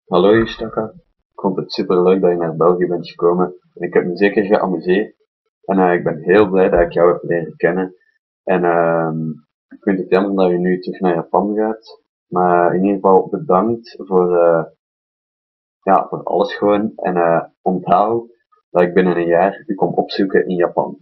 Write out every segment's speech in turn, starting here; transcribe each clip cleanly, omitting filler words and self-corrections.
Hallo Istaka, ik vond het super leuk dat je naar België bent gekomen. En ik heb me zeker geamuseerd. En ik ben heel blij dat ik jou heb leren kennen. En ik vind het jammer dat je nu terug naar Japan gaat. Maar in ieder geval bedankt voor alles gewoon. En onthoud dat ik binnen een jaar u kom opzoeken in Japan.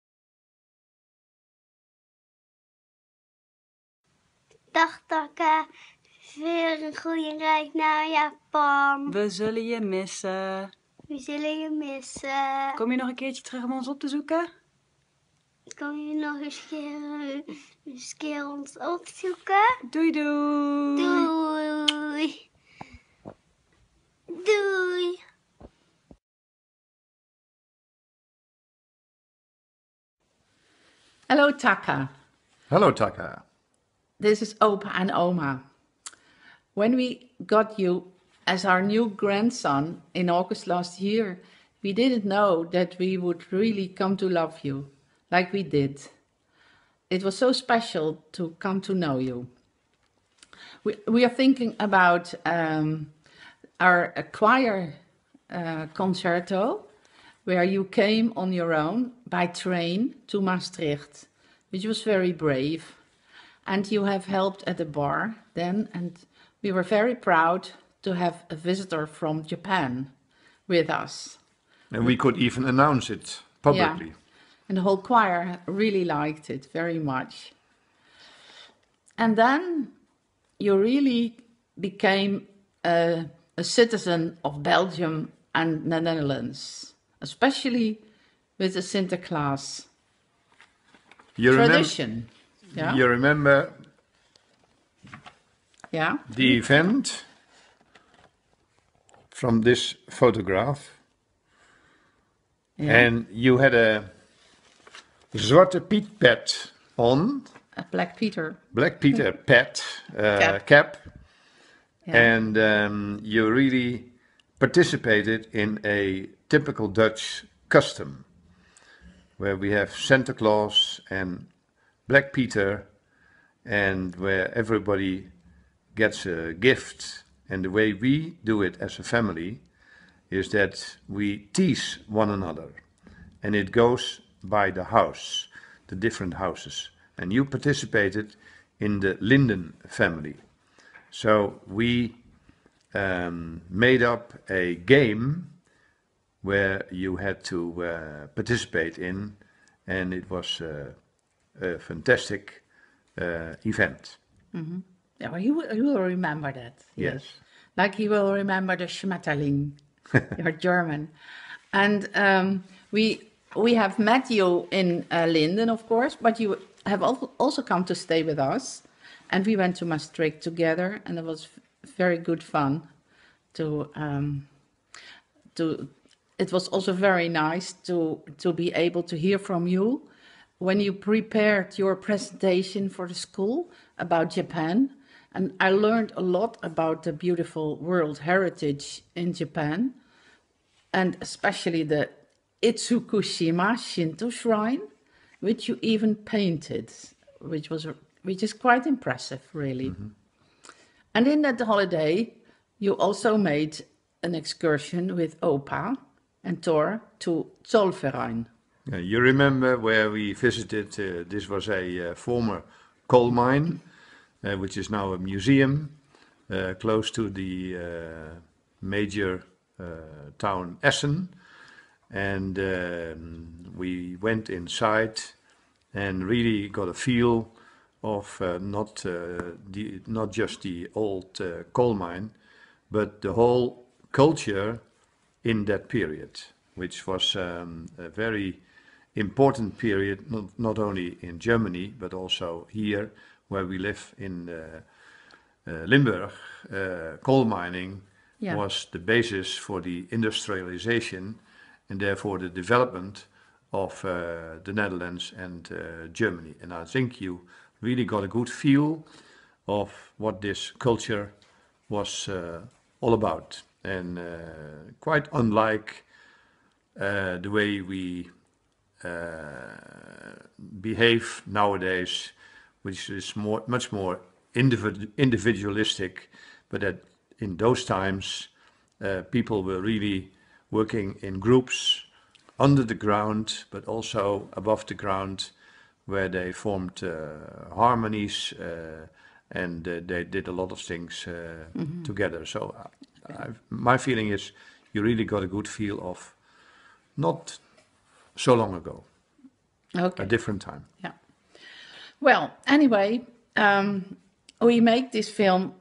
Dag Takka, weer een goede reis naar Japan. We zullen je missen. We zullen je missen. Kom je nog een keertje terug om ons op te zoeken? Kom je nog eens keer ons opzoeken? Doei doei. Doei. Doei. Hello, Taka. Hello, Taka. This is Opa and Oma. When we got you as our new grandson in August last year, we didn't know that we would really come to love you like we did. It was so special to come to know you. We are thinking about our choir concerto, where you came on your own by train to Maastricht, which was very brave. And you have helped at the bar then, and we were very proud to have a visitor from Japan with us. And we could even announce it publicly. Yeah. And the whole choir really liked it very much. And then you really became a citizen of Belgium and the Netherlands, especially with the Sinterklaas tradition. Yeah. You remember the event from this photograph? Yeah. And you had a Zwarte Piet pet on. A Black Peter. Black Peter pet cap. Yeah. And you really participated in a typical Dutch custom, where we have Santa Claus and Black Peter, and where everybody gets a gift. And the way we do it as a family is that we tease one another, and it goes by the house, the different houses. And you participated in the Linden family. So we made up a game where you had to participate in, and it was a fantastic event. Mm-hmm. Yeah, well, you will remember that. Yes. Like you will remember the Schmetterling, your German. And we have met you in Linden, of course, but you have also come to stay with us. And we went to Maastricht together, and it was very good fun. It was also very nice to be able to hear from you when you prepared your presentation for the school about Japan. And I learned a lot about the beautiful world heritage in Japan, and especially the Itsukushima Shinto shrine, which you even painted, which is quite impressive, really. Mm-hmm. And in that holiday, you also made an excursion with Opa and Thor to Zollverein. You remember where we visited, this was a former coal mine, which is now a museum, close to the major town Essen. And we went inside and really got a feel of not just the old coal mine, but the whole culture in that period, which was a very important period, not only in Germany, but also here where we live in Limburg. Coal mining was the basis for the industrialization and therefore the development of the Netherlands and Germany. And I think you really got a good feel of what this culture was all about. And quite unlike the way we behave nowadays, which is much more individualistic, but that in those times, people were really working in groups under the ground, but also above the ground, where they formed harmonies and they did a lot of things together. So my feeling is you really got a good feel of not so long ago, Okay. a different time. Yeah. Well, anyway, we make this film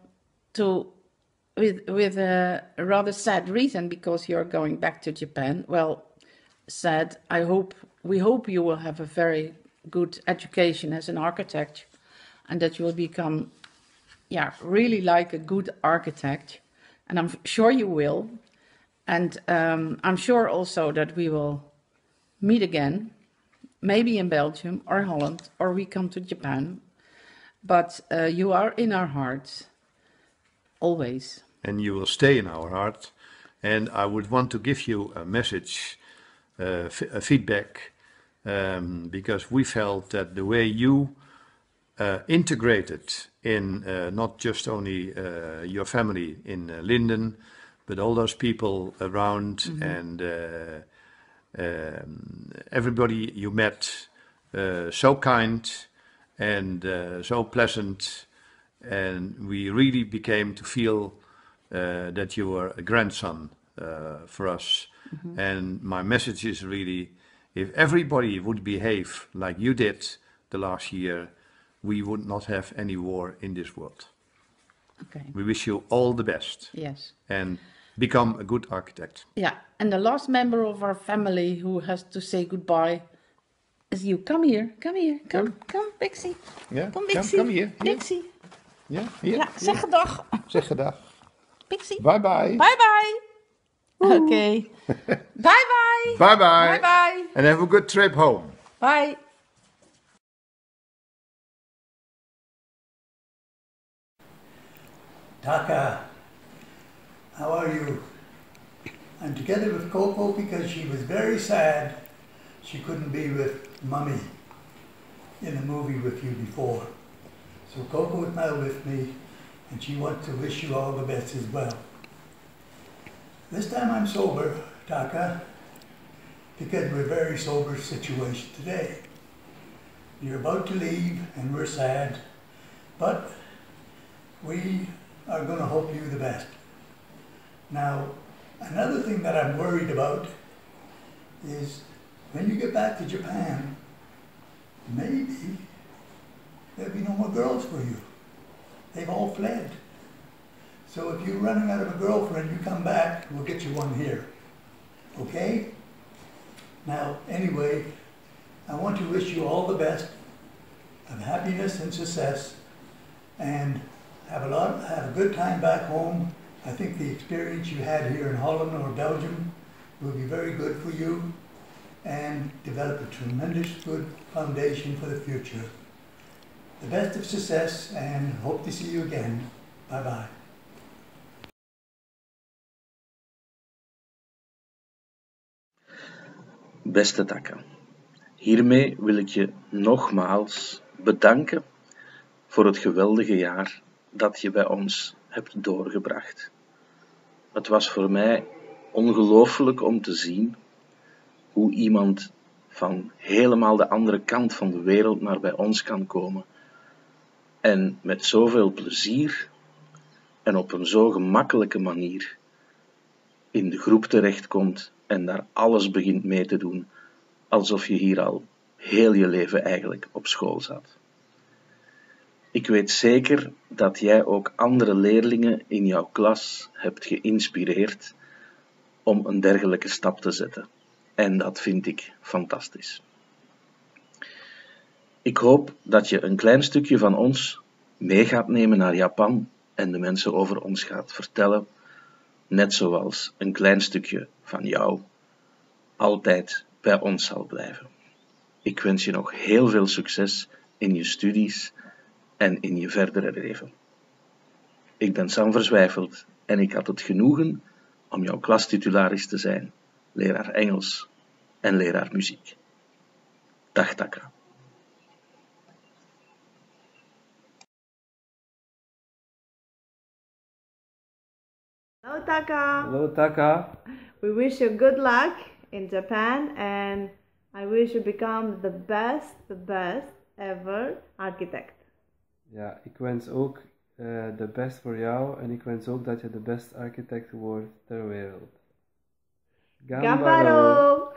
with a rather sad reason, because you're going back to Japan. Well, sad. We hope you will have a very good education as an architect, and that you will become, really like a good architect. And I'm sure you will. And I'm sure also that we will meet again, maybe in Belgium or Holland, or we come to Japan. But you are in our hearts, always. And you will stay in our heart. And I would want to give you a message, a feedback, because we felt that the way you integrated in not just only your family in Linden, but all those people around and everybody you met, so kind and so pleasant, and we really became to feel that you were a grandson for us. And my message is really, if everybody would behave like you did the last year, we would not have any war in this world. Okay. We wish you all the best. Yes. And become a good architect. Yeah. And the last member of our family who has to say goodbye is you. Come here. Come, Pixie. Yeah, Kom, Pixie. come here. Pixie. Yeah, here. Ja, zeg gedag. Zeg gedag. Pixie. Bye bye. Bye bye. Okay. Bye bye. Bye bye. Bye bye. And have a good trip home. Bye. Taka, how are you? I'm together with Coco because she was very sad she couldn't be with Mummy in the movie with you before. So Coco is now with me and she wants to wish you all the best as well. This time I'm sober, Taka, because we're very sober situation today. You're about to leave and we're sad, but we are going to hope you the best. Now, another thing that I'm worried about is when you get back to Japan, maybe there'll be no more girls for you. They've all fled. So if you're running out of a girlfriend, you come back, we'll get you one here. Okay? Now, anyway, I want to wish you all the best of happiness and success, and have a good time back home. I think the experience you had here in Holland or Belgium will be very good for you and develop a tremendous good foundation for the future. The best of success and hope to see you again. Bye bye. Beste Taka, hiermee wil ik je nogmaals bedanken voor het geweldige jaar dat je bij ons hebt doorgebracht. Het was voor mij ongelooflijk om te zien hoe iemand van helemaal de andere kant van de wereld naar bij ons kan komen en met zoveel plezier en op een zo gemakkelijke manier in de groep terechtkomt en daar alles begint mee te doen, alsof je hier al heel je leven eigenlijk op school zat. Ik weet zeker dat jij ook andere leerlingen in jouw klas hebt geïnspireerd om een dergelijke stap te zetten. En dat vind ik fantastisch. Ik hoop dat je een klein stukje van ons mee gaat nemen naar Japan en de mensen over ons gaat vertellen, net zoals een klein stukje van jou altijd bij ons zal blijven. Ik wens je nog heel veel succes in je studies en in je verdere leven. Ik ben Sam Verzwijfeld en ik had het genoegen om jouw klastitularis te zijn, leraar Engels en leraar muziek. Dag Taka. Hello, Taka. Hello, Taka. We wish you good luck in Japan, and I wish you become the best ever architect. Ja, ik wens ook de best voor jou en ik wens ook dat je de beste architect wordt ter wereld. Gambaro!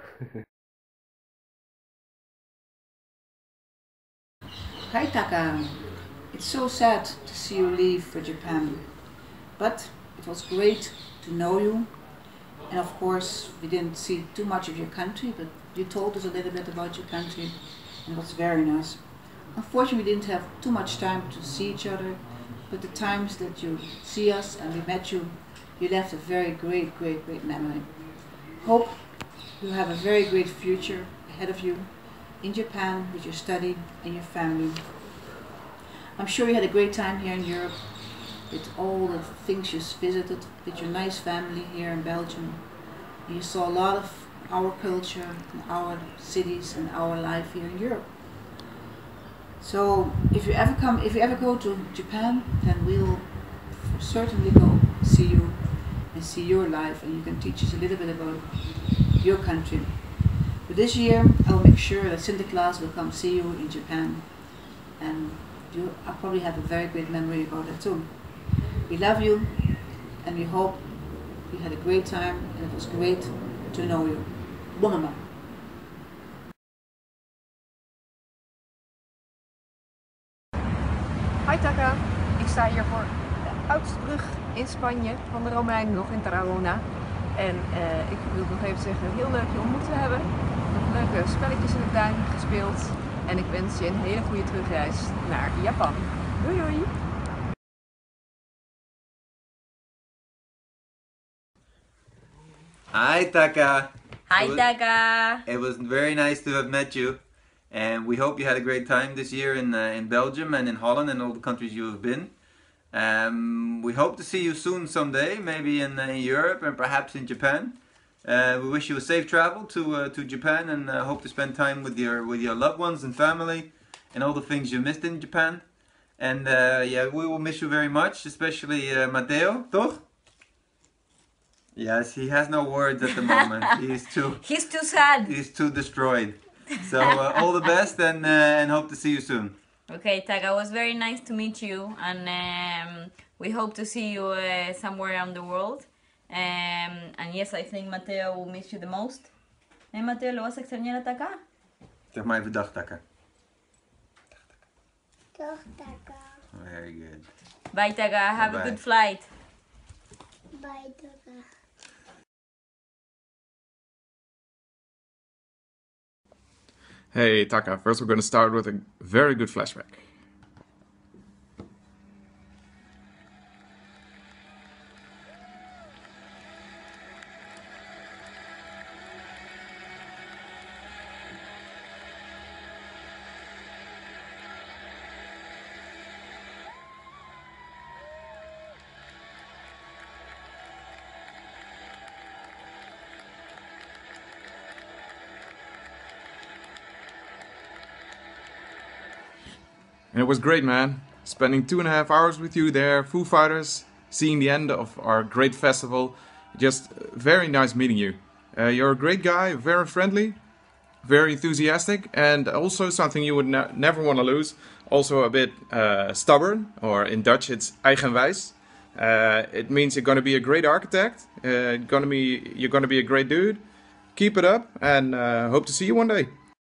Hi Taka, it's so sad to see you leave for Japan, but it was great to know you, and of course we didn't see too much of your country, but you told us a little bit about your country, and it was very nice. Unfortunately we didn't have too much time to see each other, but the times that you see us and we met you, you left a very great memory. Hope you have a very great future ahead of you in Japan with your study and your family. I'm sure you had a great time here in Europe with all the things you visited with your nice family here in Belgium. And you saw a lot of our culture and our cities and our life here in Europe. So if you ever go to Japan, then we'll certainly go see you and see your life, and you can teach us a little bit about your country. But this year I'll make sure that Sinterklaas will come see you in Japan, and I'll probably have a very great memory about it too. We love you and we hope you had a great time and it was great to know you. Mama. Hi Taka, ik sta hier voor de oudste brug in Spanje van de Romeinen, nog in Tarragona. En ik wil nog even zeggen, heel leuk je ontmoet te hebben. Nog leuke spelletjes in de tuin gespeeld. En ik wens je een hele goede terugreis naar Japan. Doei doei! Hi Taka! Hi Taka! It was very nice to have met you. And we hope you had a great time this year in Belgium and in Holland and all the countries you have been. We hope to see you soon someday, maybe in Europe and perhaps in Japan. We wish you a safe travel to Japan and hope to spend time with your loved ones and family and all the things you missed in Japan. And yeah, we will miss you very much, especially Matteo, toch? Yes, he has no words at the moment. He's too sad. He's too destroyed. So all the best and hope to see you soon. Okay, Taka, it was very nice to meet you, and we hope to see you somewhere around the world. And yes, I think Matteo will miss you the most. Matteo, ¿lo vas a extrañar a Taka? Zeg maar even dag, Taka. Dag, Taka. Very good. Bye, Taka. Have Bye-bye. a good flight. Bye, Taka. Hey Taka, first we're going to start with a very good flashback. And it was great, man. Spending 2.5 hours with you there, Foo Fighters, seeing the end of our great festival. Just very nice meeting you. You're a great guy, very friendly, very enthusiastic, and also something you would never want to lose. Also a bit stubborn, or in Dutch it's eigenwijs. It means you're going to be a great architect. You're going to be a great dude. Keep it up, and hope to see you one day.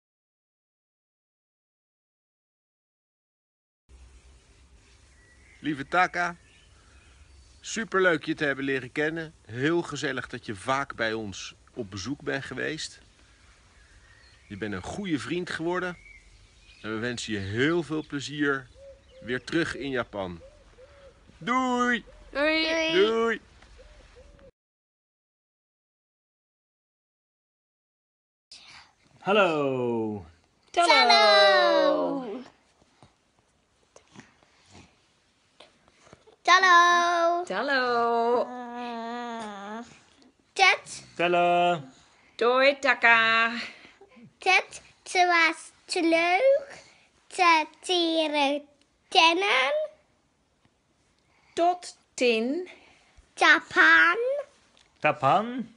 Lieve Taka, superleuk je te hebben leren kennen. Heel gezellig dat je vaak bij ons op bezoek bent geweest. Je bent een goede vriend geworden. En we wensen je heel veel plezier weer terug in Japan. Doei! Doei! Doei! Hallo! Hallo! Hallo. Hallo. Tet. Hallo. Doei, Taka. Tet, het was te leuk te leren kennen. Tot 10. Japan. Japan.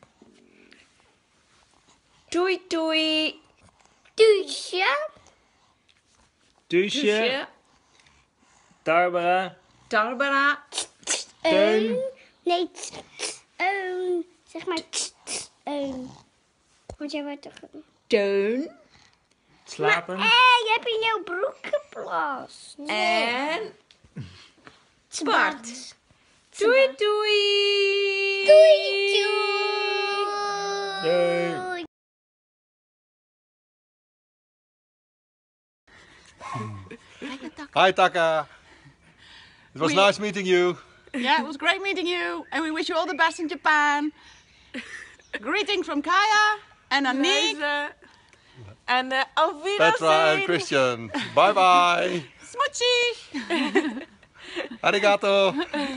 Doei doei. Douche. Douche. Barbara. Barbara. Teun. Nee, zeg maar. Want jij wordt toch... Teun. Slapen. Maar je hebt in jouw broek geplast. En... Bart. Doei doei. Doei Doei. Hi Taka. It was nice meeting you. Yeah, it was great meeting you, and we wish you all the best in Japan. Greetings from Kaya and Anik. En auf Wiedersehen. Petra and Christian. Bye bye. Smootsie. Arigato.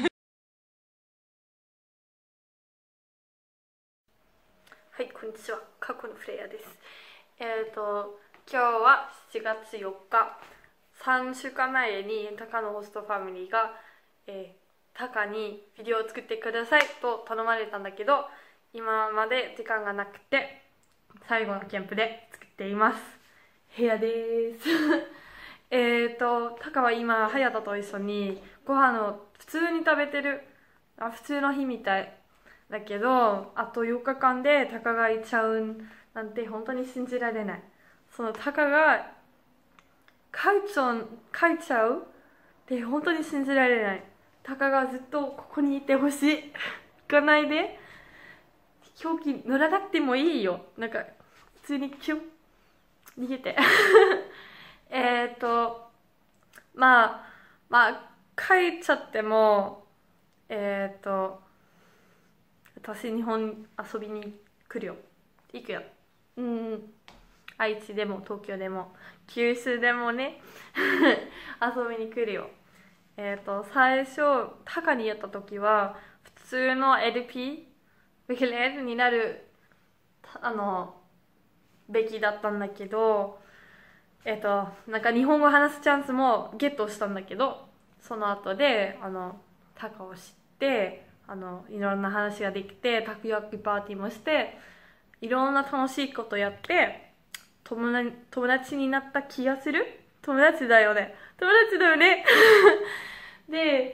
はい、こんにちは。過去のフレイヤです。今日は7月4日、3週間前にタカのホストファミリーが、タカにビデオを作ってくださいと頼まれたんだけど、今まで時間がなくて、最後のキャンプで作っています。部屋です。タカは今、ハヤタと一緒にご飯を普通に食べてる、普通の日みたい。だけど、あと4日間でタカがいっちゃうなんて本当に信じられない。そのタカが帰っちゃうって本当に信じられない。タカがずっとここにいてほしい。行かないで。飛行機乗らなくてもいいよ。なんか普通に逃げて。まあ帰っちゃっても私日本遊びに来るよ。行くよ。愛知でも東京でも九州でもね遊びに来るよ。最初タカにやった時は普通の LP ベキレーズになるべきだったんだけど、なんか日本語話すチャンスもゲットしたんだけど、その後でタカを知っていろんな話ができて、たこ焼きパーティーもして、いろんな楽しいことやって友達になった気がする。友達だよねで、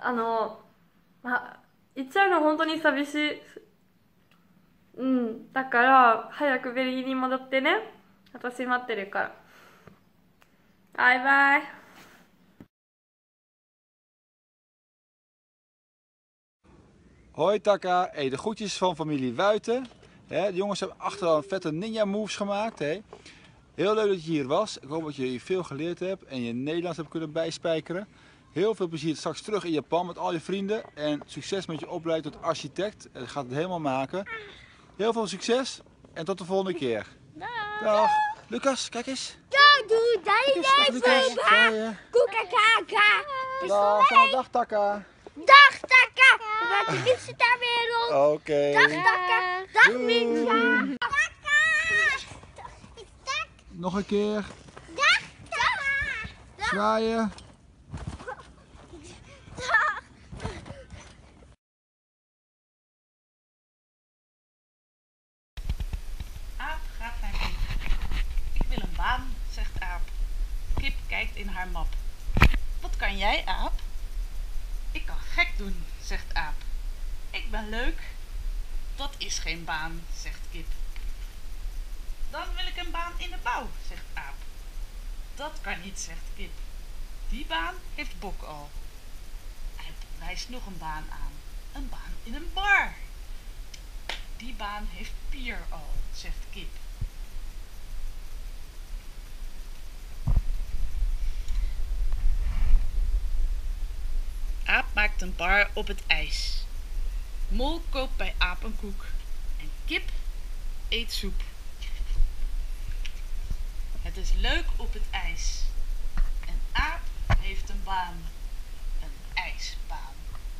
言っちゃうの本当に寂しい。だから早くベルギーに戻ってね。私待ってるから。バイバイ。 Hoi Taka, de groetjes van familie Wuiten. De jongens hebben achteraan vette ninja moves gemaakt. Heel leuk dat je hier was. Ik hoop dat je veel geleerd hebt en je Nederlands hebt kunnen bijspijkeren. Heel veel plezier straks terug in Japan met al je vrienden. En succes met je opleiding tot architect. Je gaat het helemaal maken. Heel veel succes en tot de volgende keer. Dag. Lucas, kijk eens. Doei, Lucas. Dag Taka. Dag Taka. Wat is het ter wereld? Oké. Dag Taka. Dag Minja. Nog een keer. Dag Taka. Zwaaien. Aap gaat naar Kip. Ik wil een baan, zegt Aap. Kip kijkt in haar map. Wat kan jij, Aap? Ik kan gek doen, zegt Aap. Ik ben leuk. Dat is geen baan, zegt Kip. Dan wil ik een baan in de bouw, zegt Aap. Dat kan niet, zegt Kip. Die baan heeft Bok al. Hij wijst nog een baan aan. Een baan in een bar. Die baan heeft Pier al, zegt Kip. Aap maakt een bar op het ijs. Mol koopt bij Aap een koek. En Kip eet soep. Het is leuk op het ijs. En Aap heeft een baan. Een ijsbaan.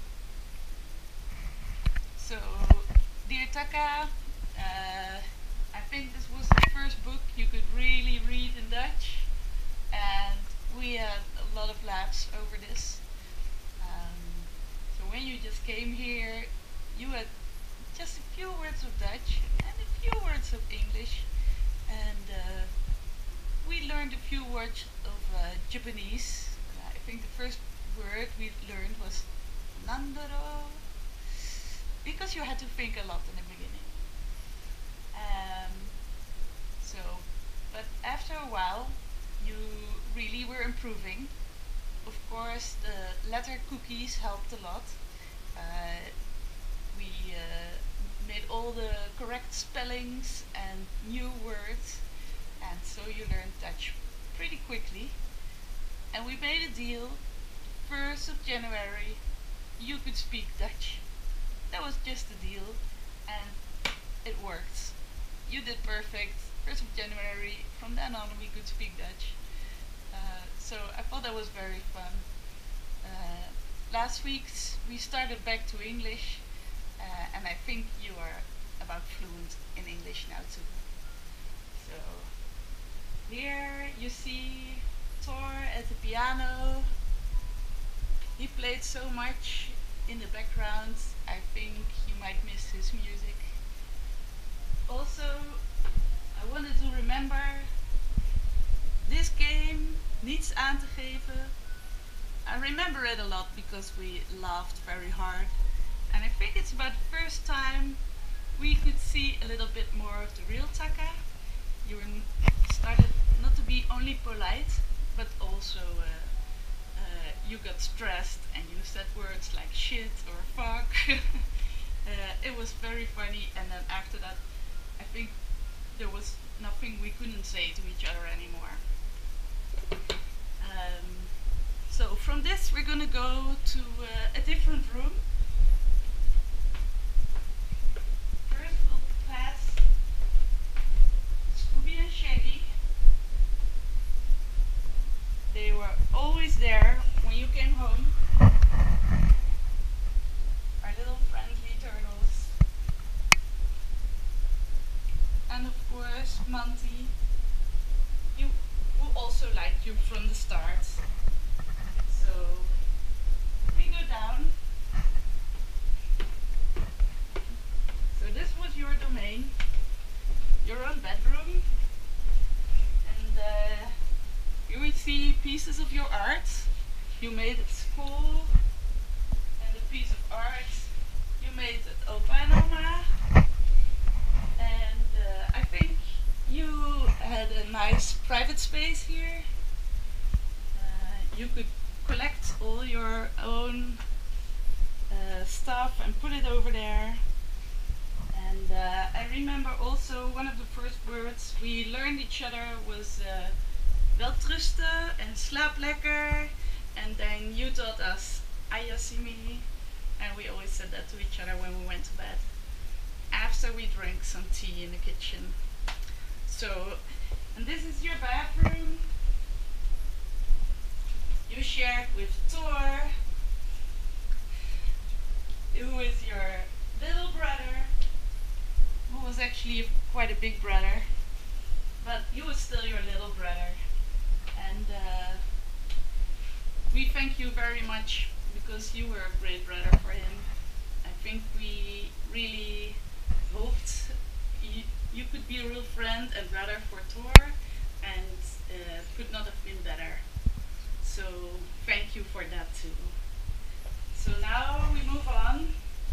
So, dear Taka, I think this was the first book you could really read in Dutch. And we had a lot of laughs over this. So when you just came here, you had just a few words of Dutch and a few words of English, and we learned a few words of Japanese. I think the first word we learned was Nandaro, because you had to think a lot in the beginning. But after a while, you really were improving. Of course, the letter cookies helped a lot. We made all the correct spellings and new words, and so you learned Dutch pretty quickly. And we made a deal, 1st of January, you could speak Dutch. That was just a deal, and it worked. You did perfect. 1st of January, from then on we could speak Dutch. So I thought that was very fun. Last week we started back to English, and I think you are about fluent in English now too. So here you see Thor at the piano. He played so much in the background, I think you might miss his music. Also, I wanted to remember, this game Niets aan te geven. I remember it a lot because we laughed very hard, and I think it's about the first time we could see a little bit more of the real Taka. You started not to be only polite, but also you got stressed and you said words like shit or fuck. It was very funny, and then after that I think there was nothing we couldn't say to each other anymore. So from this we're gonna go to a different room. First we'll pass Scooby and Shaggy. They were always there when you came home. Our little friendly turtles. And of course, Monty, who also liked you from the start. So we go down. So this was your domain, your own bedroom, and you will see pieces of your art you made at school, and a piece of art you made at Opa and Oma. And I think you had a nice private space here. You could collect all your own stuff and put it over there. And I remember also one of the first words we learned each other was welterusten and slaap lekker. And then you taught us ayasimi, and we always said that to each other when we went to bed, after we drank some tea in the kitchen. So, and this is your bathroom. You shared with Thor, who is your little brother, who was actually quite a big brother, but he was still your little brother. And we thank you very much because you were a great brother for him. I think we really hoped you could be a real friend and brother for Thor, and could not have been better. So thank you for that too. So now we move on.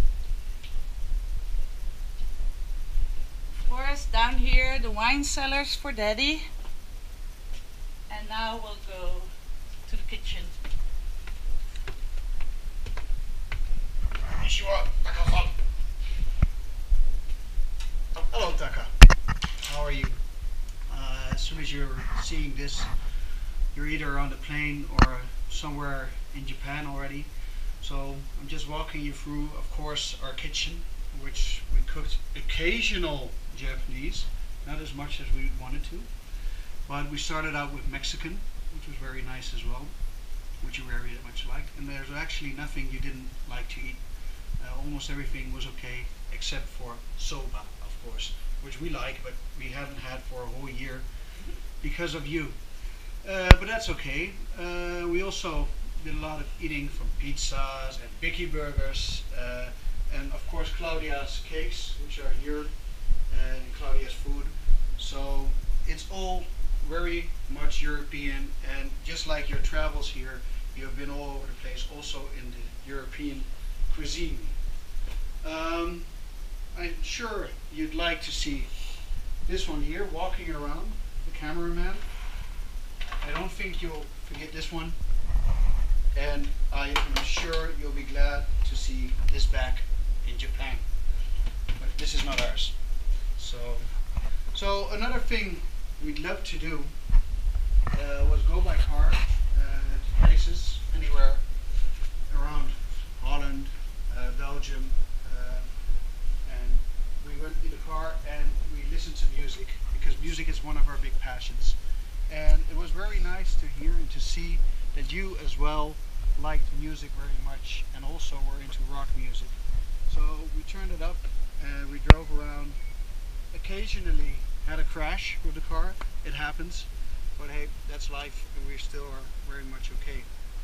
Of course, down here the wine cellars for Daddy. And now we'll go to the kitchen. Hello, Taka. How are you? As soon as you're seeing this, you're either on the plane or somewhere in Japan already. So I'm just walking you through, of course, our kitchen, which we cooked occasional Japanese, not as much as we wanted to. But we started out with Mexican, which was very nice as well, which you very much liked. And there's actually nothing you didn't like to eat. Almost everything was okay, except for soba, of course, which we like, but we haven't had for a whole year because of you. But that's okay. We also been a lot of eating from pizzas and Bicky burgers, and of course Claudia's cakes, which are here, and Claudia's food. So it's all very much European, and just like your travels here, you have been all over the place, also in the European cuisine. I'm sure you'd like to see this one here walking around, the cameraman. I don't think you'll forget this one, and I am sure you'll be glad to see this back in Japan. But this is not ours. So another thing we'd love to do was go by car to places anywhere around Holland, Belgium, and we went in the car and we listened to music, because music is one of our big passions. And it was very nice to hear and to see that you as well liked music very much, and also were into rock music. So we turned it up and we drove around. Occasionally had a crash with the car, it happens, but hey, that's life, and we still are very much okay.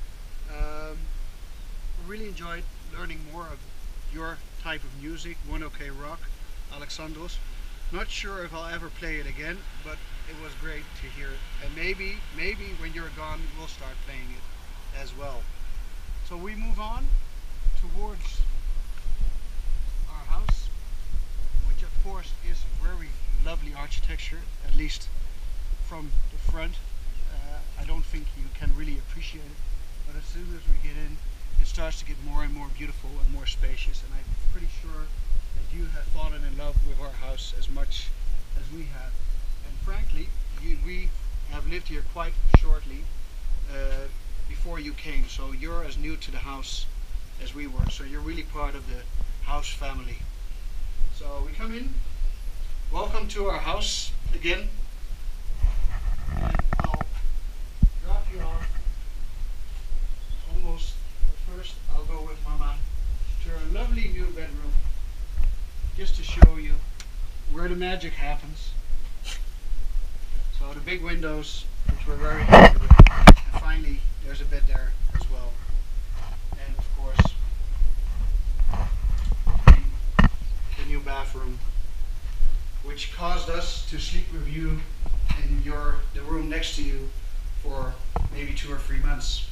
Really enjoyed learning more of your type of music, One OK Rock, Alexandros. Not sure if I'll ever play it again, but it was great to hear it. And maybe when you're gone, we'll start playing it as well. So we move on towards our house, which of course is very lovely architecture, at least from the front. I don't think you can really appreciate it, but as soon as we get in, it starts to get more and more beautiful and more spacious, and I'm pretty sure that you have fallen in love with our house as much as we have. And frankly, we have lived here quite shortly before you came, so you're as new to the house as we were, so you're really part of the house family. So we come in. Welcome to our house again, and I'll drop you off almost, but first I'll go with Mama to her lovely new bedroom, just to show you where the magic happens. So the big windows, which we're very happy with, and finally there's a bed there as well, and of course the new bathroom, which caused us to sleep with you in the room next to you for maybe 2 or 3 months.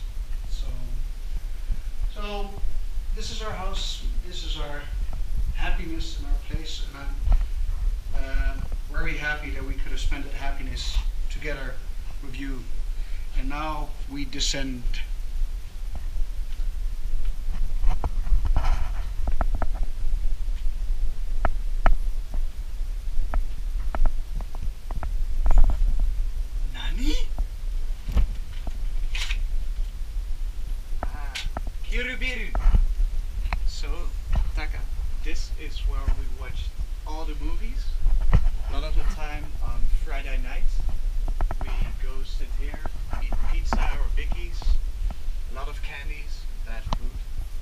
So this is our house, this is our happiness and our place, and I'm very happy that we could have spent that happiness together with you. And now we descend. Nani? Kirubiru. So, Taka, this is where we watched all the movies. A lot of the time on Friday nights, we go sit here, eat pizza or biggies, a lot of candies, bad food.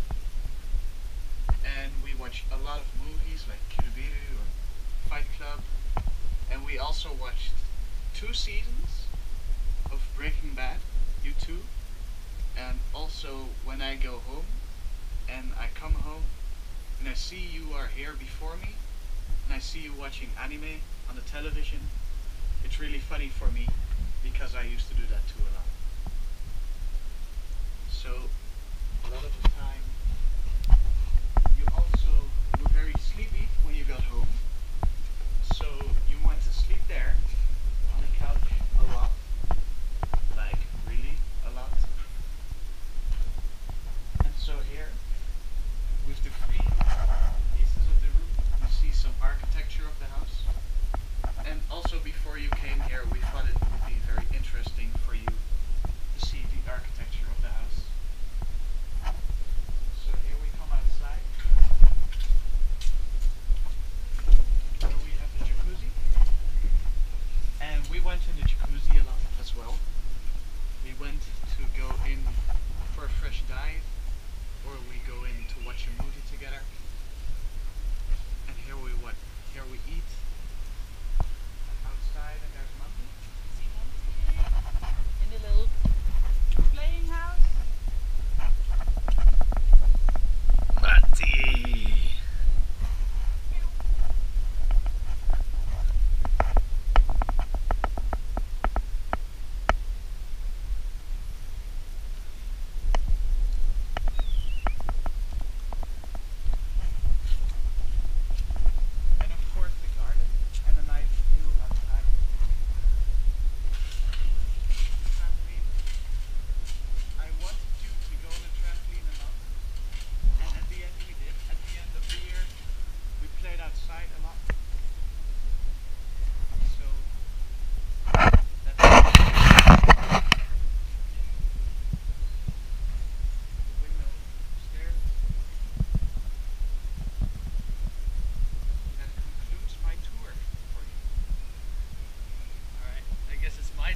And we watch a lot of movies like Kirubiru or Fight Club. And we also watched 2 seasons of Breaking Bad, you too. And also when I go home, and I come home, and I see you are here before me, and I see you watching anime on the television, it's really funny for me, because I used to do that too a lot. So, a lot of the time, you also were very sleepy when you got home, so you went to sleep there, on the couch a lot, like really a lot. And so here, with the 3 pieces of the room, you see some architecture of the house. And also before you came here, we thought it would be very interesting for you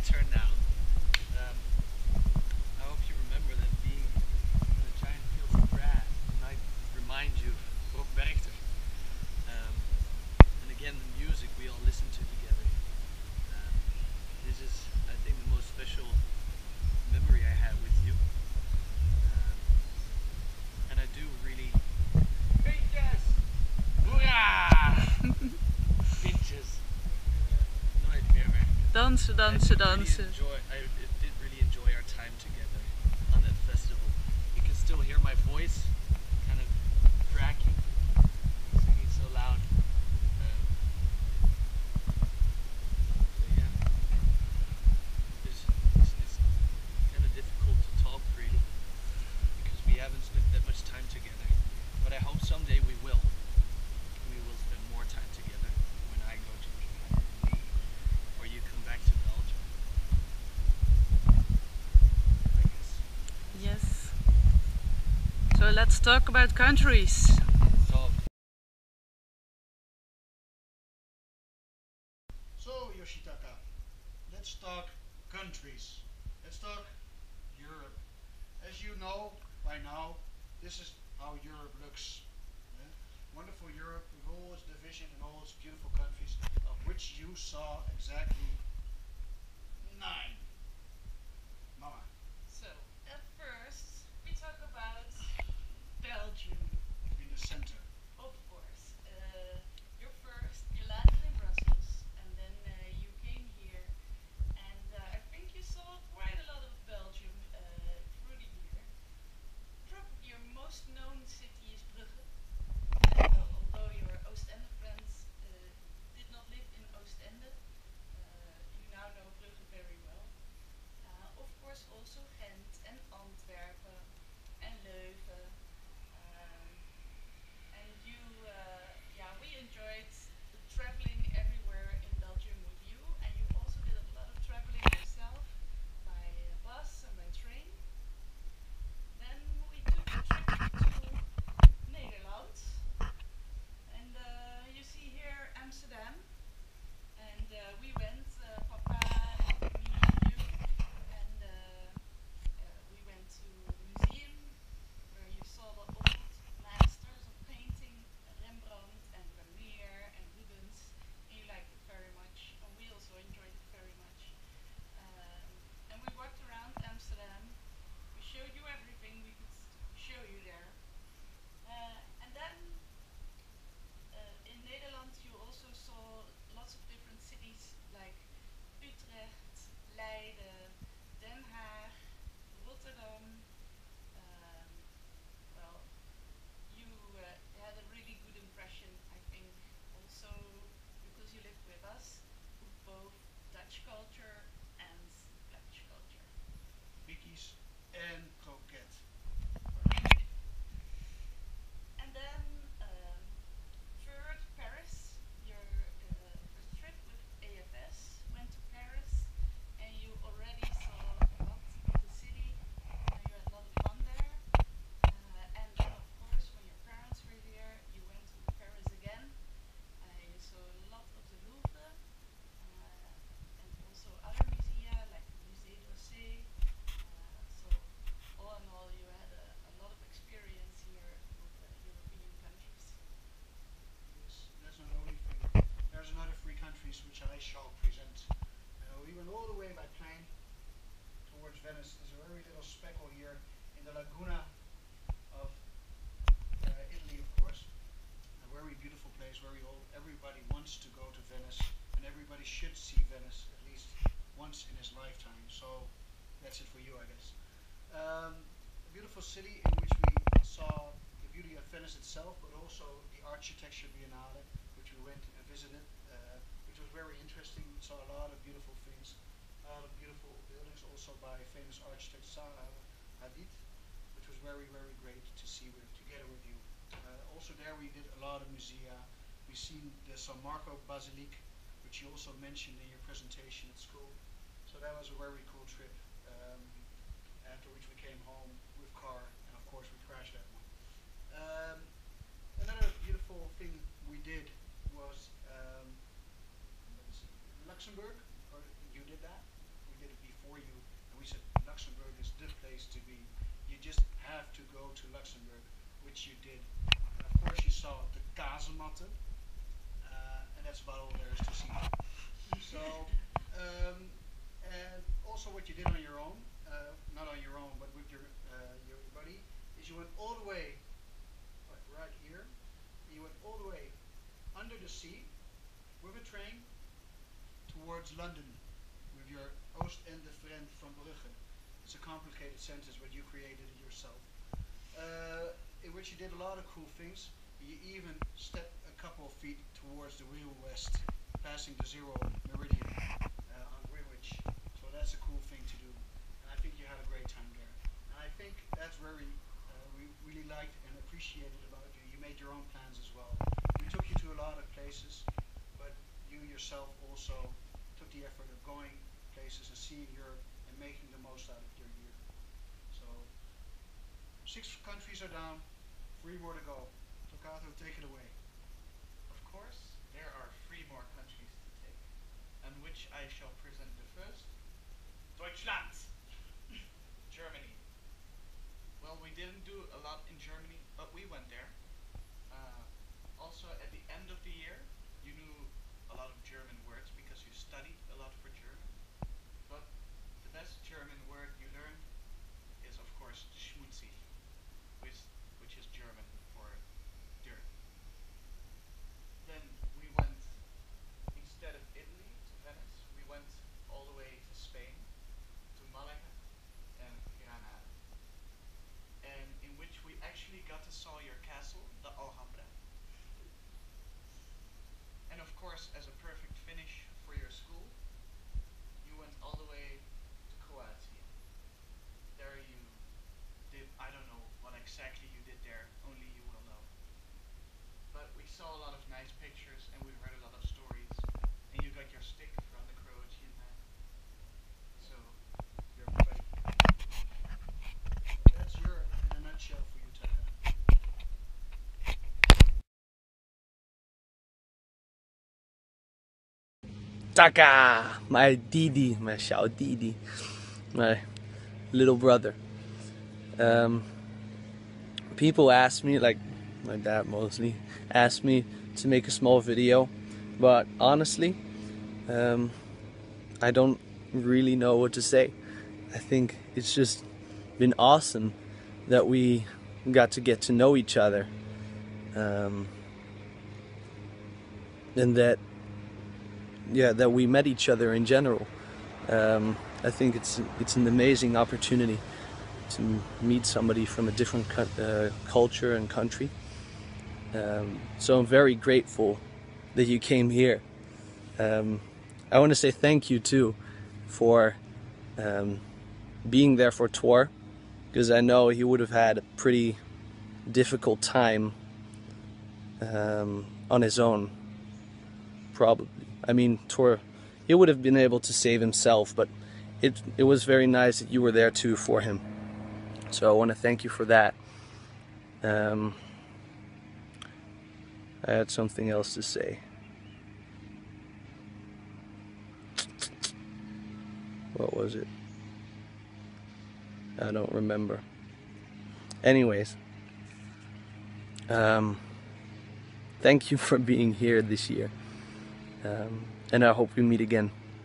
turn now. I hope you remember that being in a giant field of grass might remind you of Rob Werchter. And again, the music we all listen to together. This is, I think, the most special memory I had with you. And I do really... Bitches! Hoera! Bitches! Nooit meer weg. Dansen, dansen, dansen. I did really enjoy our time together on that festival. You can still hear my voice kind of cracking, singing so loud. So yeah, it's kind of difficult to talk really because we haven't spent that much time together. But I hope someday we will. We will spend more time together when I go to Japan or you come back to Belgium. Yes. So let's talk about countries. So, Yoshitaka, let's talk countries. Let's talk Europe. As you know by now, this is how Europe looks. Yeah? Wonderful Europe with all its division and all its beautiful countries, of which you saw exactly 9. Mama. So, at first, we talk about Belgium. In the center. Of course. You landed in Brussels, and then you came here, and I think you saw quite a lot of Belgium through the year. Probably your most known city is Brugge. Although your Oostende friends did not live in Oostende, you now know Brugge very well. Of course, also Ghent and Antwerpen and Leuven. And you, we enjoyed traveling everywhere in Belgium with you, and you also did a lot of traveling yourself by bus and by train. Then we took a trip to Nederland, and you see here Amsterdam, and we went, Papa and me and you, and we went to the museum where you saw the old masters of painting, Rembrandt and Vermeer and Rubens, and you liked it very much, and we also enjoyed it very much. And we walked around Amsterdam, we showed you everything we could show you there. And then in Nederland you also saw lots of different cities like Utrecht, Leiden, Den Haag, Rotterdam. Well, you had a really good impression, I think, also because you lived with us, with both Dutch culture and Flemish culture. Bikkies and croquette. And then third, Paris. Your first trip with AFS went to Paris, and you already saw a lot of the city, and you had a lot of fun there. And then, of course, when your parents were here, you went to Paris again. You saw a lot of the Louvre, and also other musea like the Musée d'Orsay. So, all in all, you had a lot of experience here with European countries. Yes, that's not the only thing. There's another 3 countries which I shall present. We went all the way by plane towards Venice. There's a very little speckle here in the Laguna of Italy, of course. A very beautiful place where everybody wants to go to Venice, and everybody should see Venice at least once in his lifetime. So that's it for you, I guess. A beautiful city in which we saw the beauty of Venice itself, but also the Architecture Biennale, which we went and visited, which was very interesting. We saw a lot of beautiful things, a lot of beautiful buildings, also by famous architect Zaha Hadid, which was very, very great to see together with you. Also there we did a lot of musea. We've seen the San Marco Basilique, which you also mentioned in your presentation at school. So that was a very cool trip. After which we came home with car, and of course we crashed that one. Another beautiful thing we did was Luxembourg, or you did that. We which you did. And of course you saw the kazematten, and that's about all there is to see. So, and also what you did on your own, not on your own, but with your buddy, is you went all the way, right here, you went all the way under the sea with a train towards London with your Oostende friend from Brugge. It's a complicated sentence, but you created it yourself. In which you did a lot of cool things. You even stepped a couple of feet towards the real west, passing the zero meridian on Greenwich. So that's a cool thing to do. And I think you had a great time there. And I think that's very, we really liked and appreciated about you. You made your own plans as well. We took you to a lot of places, but you yourself also took the effort of going places and seeing Europe and making the most out of your year. So 6 countries are down, 3 more to go. Tokato, take it away. Of course, there are 3 more countries to take, and which I shall present the first. Deutschland! Germany. Well, we didn't do a lot in Germany, but we went there. Also, at the end of the year, you knew a lot of German words because you studied a lot for German. But the best German word you learned is, of course, schmutzig, which is German for dirt. Then we went, instead of Italy to Venice, we went all the way to Spain, to Malaga and Granada, and in which we actually got to saw your castle, the Alhambra. And of course, as a perfect finish for your school, you went all the way to Croatia. There you did, I don't know what exactly you did there, only you will know. But we saw a lot of nice pictures and we heard a lot of stories, and you got your stick from the Croatian man. So, you're ready. That's Europe in a nutshell for you, Taka. Taka, my Didi, my Xiao Didi, my little brother. People ask me, like my dad mostly, asked me to make a small video, but honestly, I don't really know what to say. I think it's just been awesome that we got to get to know each other, and that that we met each other in general. I think it's an amazing opportunity to meet somebody from a different culture and country. So I'm very grateful that you came here. I want to say thank you too for being there for Tor, because I know he would have had a pretty difficult time on his own, probably. I mean, Tor, he would have been able to save himself, but it was very nice that you were there too for him. So I want to thank you for that. I had something else to say. What was it? I don't remember. Anyways, thank you for being here this year. And I hope we meet again.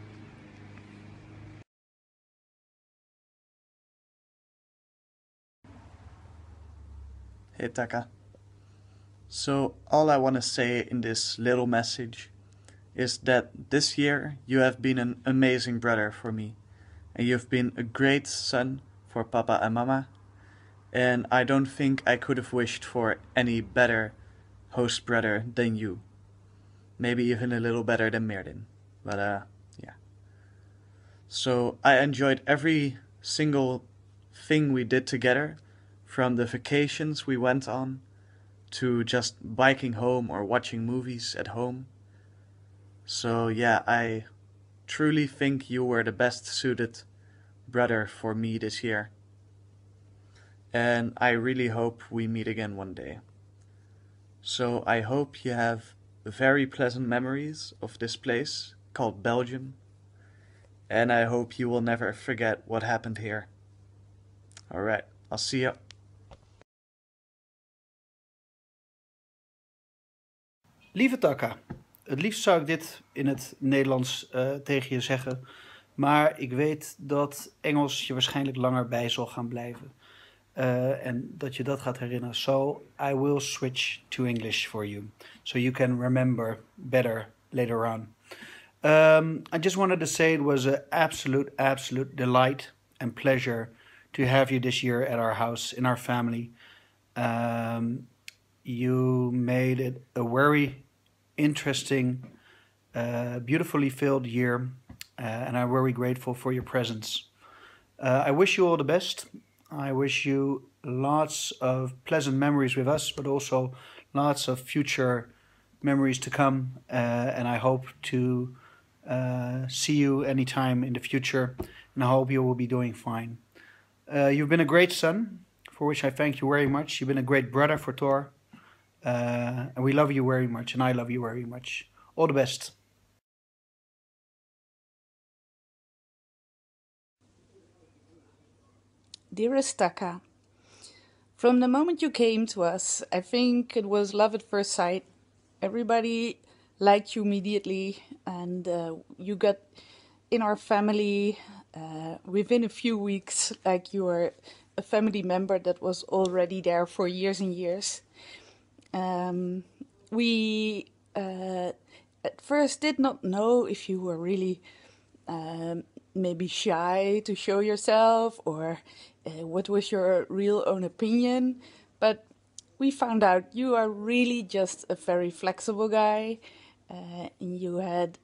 Hey Taka. So all I want to say in this little message is that this year you have been an amazing brother for me, and you've been a great son for Papa and Mama, and I don't think I could have wished for any better host brother than you. Maybe even a little better than Meerdin, but yeah. So I enjoyed every single thing we did together, from the vacations we went on to just biking home or watching movies at home. So yeah, I truly think you were the best suited brother for me this year. And I really hope we meet again one day. So I hope you have very pleasant memories of this place called Belgium. And I hope you will never forget what happened here. Alright, I'll see you. Lieve Taka, het liefst zou ik dit in het Nederlands tegen je zeggen, maar ik weet dat Engels je waarschijnlijk langer bij zal gaan blijven. En dat je dat gaat herinneren. So I will switch to English for you, so you can remember better later on. I just wanted to say it was an absolute delight and pleasure to have you this year at our house, in our family. You made it a very interesting, beautifully filled year, and I'm very grateful for your presence. I wish you all the best. I wish you lots of pleasant memories with us, but also lots of future memories to come, and I hope to see you anytime in the future, and I hope you will be doing fine. You've been a great son, for which I thank you very much. You've been a great brother for Thor, and we love you very much, and I love you very much. All the best. Dearest Taka, from the moment you came to us, I think it was love at first sight. Everybody liked you immediately, and you got in our family within a few weeks, like you were a family member that was already there for years and years. We at first did not know if you were really maybe shy to show yourself, or what was your real own opinion, but we found out you are really just a very flexible guy. And you had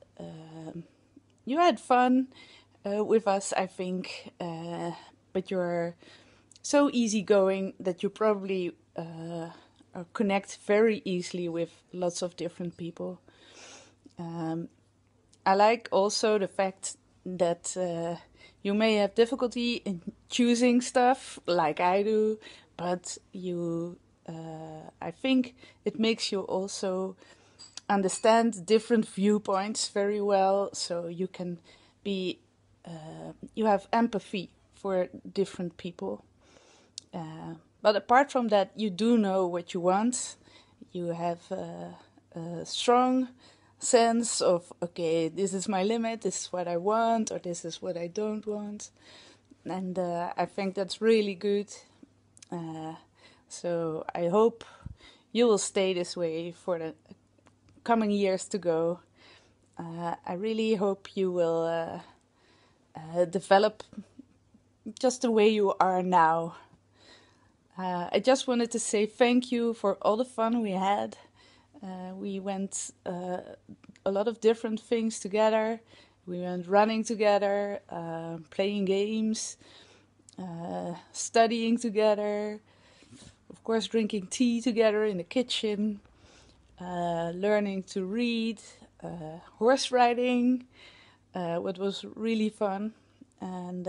fun with us, I think, but you're so easygoing that you probably connect very easily with lots of different people. I like also the fact that you may have difficulty in choosing stuff like I do, but you, I think it makes you also understand different viewpoints very well, so you can be, you have empathy for different people. But apart from that, you do know what you want. You have a strong sense of, okay, this is my limit, this is what I want, or this is what I don't want. And I think that's really good. So I hope you will stay this way for the coming years to go. I really hope you will develop just the way you are now. I just wanted to say thank you for all the fun we had. We went a lot of different things together. We went running together, playing games, studying together, of course drinking tea together in the kitchen, learning to read, horse riding, what was really fun. And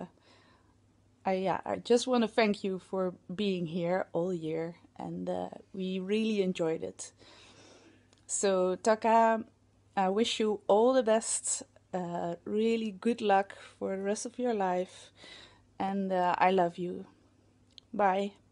I just want to thank you for being here all year, and we really enjoyed it. So Taka, I wish you all the best, really good luck for the rest of your life, and I love you. Bye.